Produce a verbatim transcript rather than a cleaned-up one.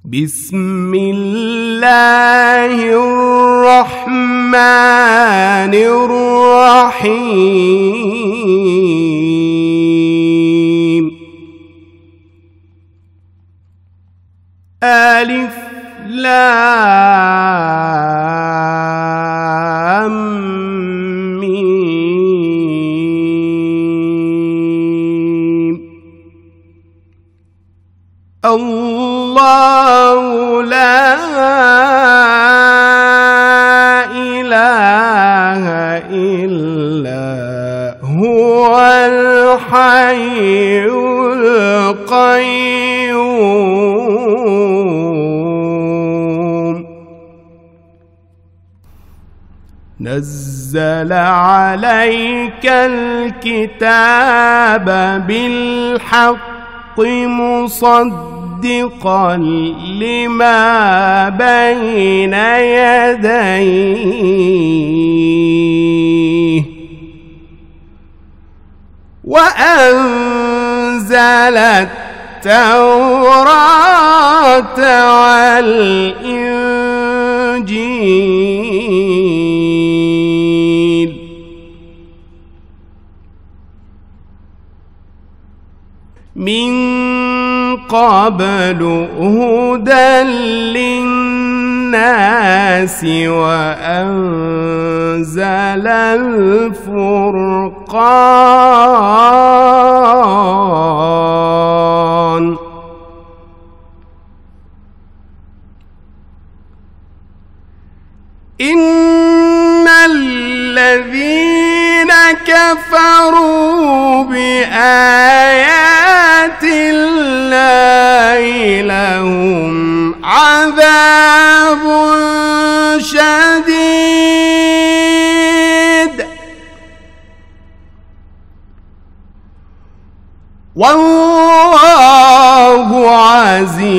بسم الله الرحمن الرحيم. ألف لام ميم. الله لا إله إلا هو الحي القيوم. نزل عليك الكتاب بالحق مصدقا لما بين يديه وأنزل التوراة والإنجيل من قبل هدى للناس وأنزل الفرقان. إن الذين كفروا بآيات الله لهم عذاب شديد والله عزيز ذو انتقام.